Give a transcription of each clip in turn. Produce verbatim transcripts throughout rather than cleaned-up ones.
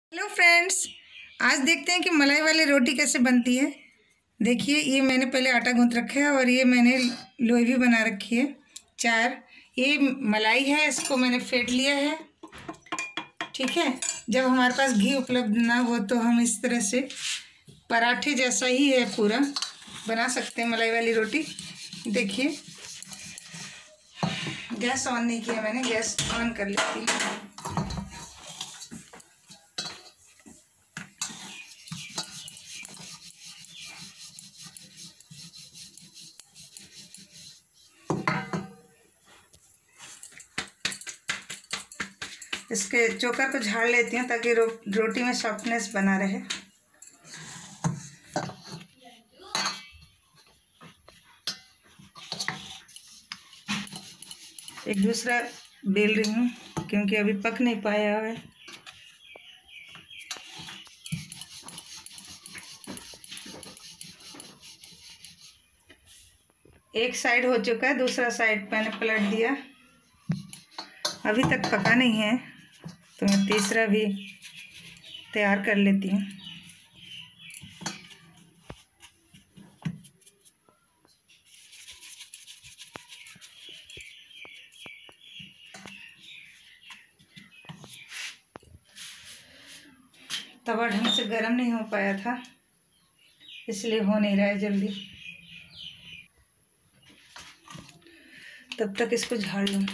Hello friends, आज देखते हैं कि मलाई वाली रोटी कैसे बनती है। देखिए, ये मैंने पहले आटा गूंथ रखा है और ये मैंने लोई भी बना रखी है। चार ये मलाई है, इसको मैंने फेंट लिया है। ठीक है, जब हमारे पास घी उपलब्ध ना हो तो हम इस तरह से पराठे जैसा ही है पूरा बना सकते हैं मलाई वाली रोटी। देखिए, गैस ऑन नहीं किया मैंने, गैस ऑन कर लेती हूँ। इसके चोकर को झाड़ लेती हूँ ताकि रो, रोटी में सॉफ्टनेस बना रहे। एक दूसरा बेल रही हूँ क्योंकि अभी पक नहीं पाया है। एक साइड हो चुका है, दूसरा साइड मैंने पलट दिया। अभी तक पका नहीं है तो मैं तीसरा भी तैयार कर लेती हूँ। तवा ढंग से गर्म नहीं हो पाया था, इसलिए हो नहीं रहा है जल्दी। तब तक इसको झाड़ लूँ।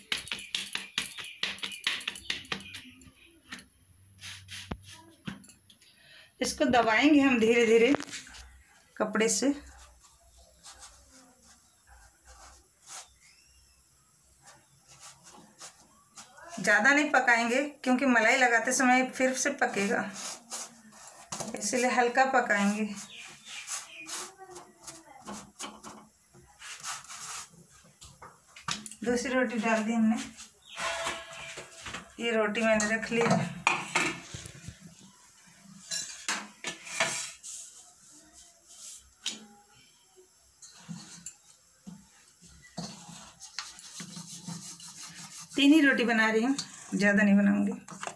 इसको दबाएंगे हम धीरे धीरे कपड़े से। ज़्यादा नहीं पकाएंगे क्योंकि मलाई लगाते समय फिर से पकेगा, इसलिए हल्का पकाएंगे। दूसरी रोटी डाल दी हमने। ये रोटी मैंने रख ली है। तीन ही रोटी बना रही हूँ, ज़्यादा नहीं बनाऊंगी।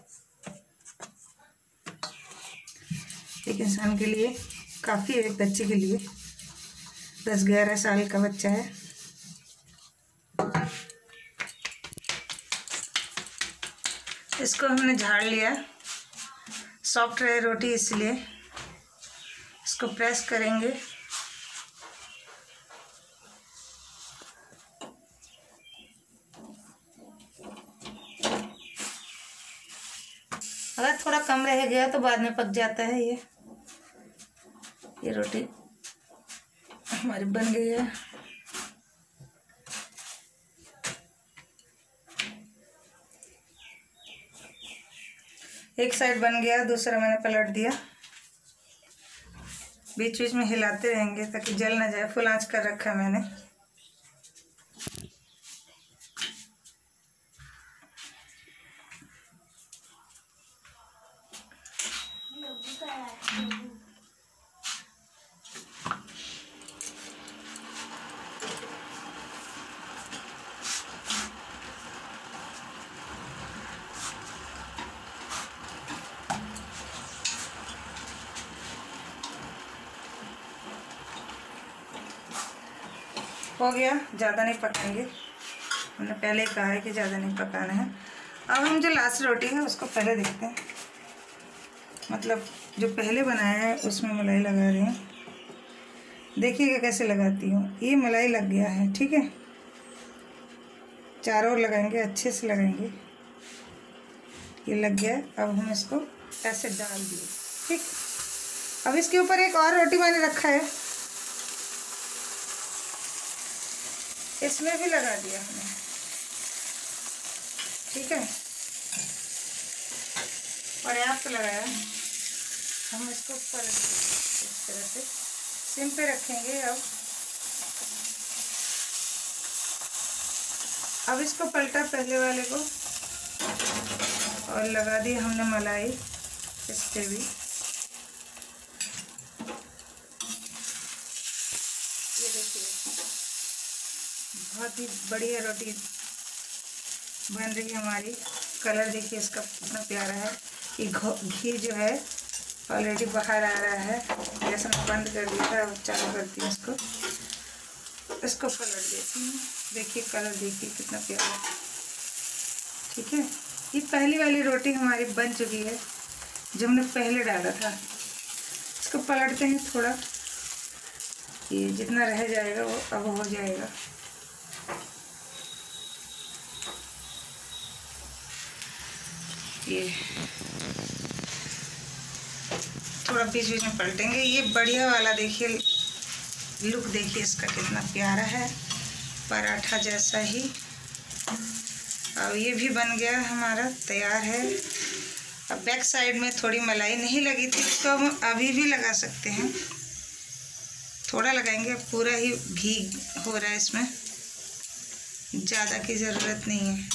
एक इंसान के लिए काफ़ी है, एक बच्चे के लिए। दस ग्यारह साल का बच्चा है। इसको हमने झाड़ लिया, सॉफ्ट रहे रोटी इसलिए। इसको प्रेस करेंगे। अगर थोड़ा कम रह गया तो बाद में पक जाता है। ये ये रोटी हमारी बन गई है। एक साइड बन गया, दूसरा मैंने पलट दिया। बीच बीच में हिलाते रहेंगे ताकि जल ना जाए। फुल आंच कर रखा है मैंने। हो गया, ज़्यादा नहीं पकाएंगे। हमने पहले ही कहा है कि ज़्यादा नहीं पकाना है। अब हम जो लास्ट रोटी है उसको पहले देखते हैं। मतलब जो पहले बनाया है उसमें मलाई लगा रही हूँ। देखिएगा कैसे लगाती हूँ। ये मलाई लग गया है, ठीक है। चारों ओर लगाएंगे, अच्छे से लगाएंगे। ये लग गया। अब हम इसको ऐसे डाल दिए, ठीक। अब इसके ऊपर एक और रोटी मैंने रखा है, इसमें भी लगा दिया हमने, ठीक है। पर्याप्त लगाया। हम इसको पलट देंगे इस तरह से, सिम पे रखेंगे। अब अब इसको पलटा पहले वाले को और लगा दी हमने मलाई इस पे भी। ये देखिए, बहुत ही बढ़िया रोटी बन रही है हमारी। कलर देखिए इसका कितना प्यारा है। ये घी जो है ऑलरेडी बाहर आ रहा है। गैस में बंद कर दिया था, अब चालू करती हूँ इसको। इसको पलट देती हूँ। देखिए कलर, देखिए कितना प्यारा। ठीक है, ये पहली वाली रोटी हमारी बन चुकी है जो हमने पहले डाला था। इसको पलटते हैं थोड़ा, ये जितना रह जाएगा वो अब हो जाएगा। ये थोड़ा बीच बीच में पलटेंगे। ये बढ़िया वाला देखिए लुक, देखिए इसका कितना प्यारा है, पराठा जैसा ही। अब ये भी बन गया हमारा, तैयार है। अब बैक साइड में थोड़ी मलाई नहीं लगी थी, इसको हम अभी भी लगा सकते हैं। थोड़ा लगाएंगे, पूरा ही घी हो रहा है इसमें, ज़्यादा की ज़रूरत नहीं है।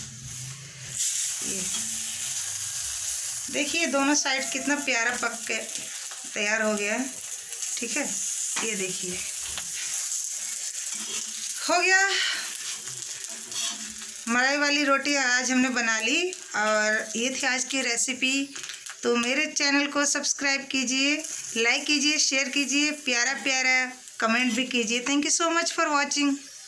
ये देखिए दोनों साइड कितना प्यारा पक के तैयार हो गया है। ठीक है, ये देखिए हो गया। मलाई वाली रोटी आज हमने बना ली और ये थी आज की रेसिपी। तो मेरे चैनल को सब्सक्राइब कीजिए, लाइक कीजिए, शेयर कीजिए, प्यारा प्यारा कमेंट भी कीजिए। Thank you so much for watching.